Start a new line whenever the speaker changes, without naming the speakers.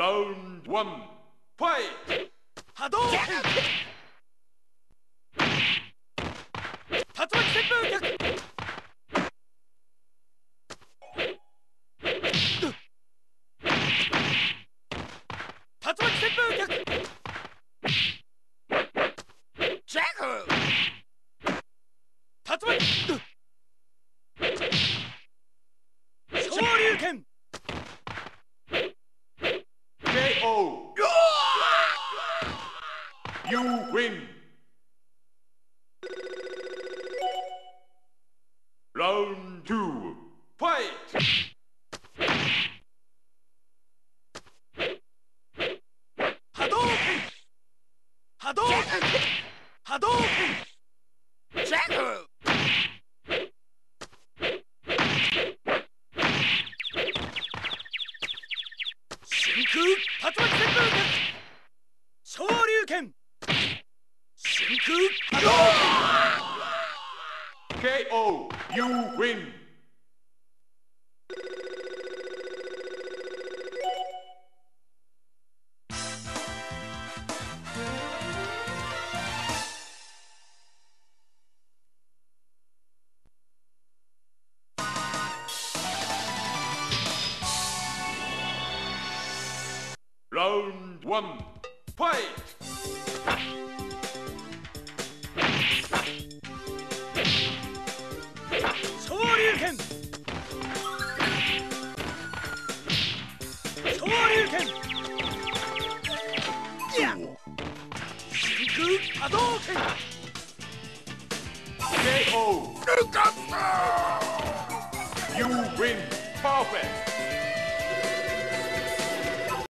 Round one, fight!
波動拳竜巻旋風脚竜巻旋風脚ジャグ竜巻昇竜拳
KO! You win! Round two, fight!
波動拳波動拳波動拳ジャグ真空竜巻旋風脚昇竜拳真空波動拳
KO! You win! Round one, fight!
昇竜拳昇竜拳真空波動拳
KO! You win! Perfect!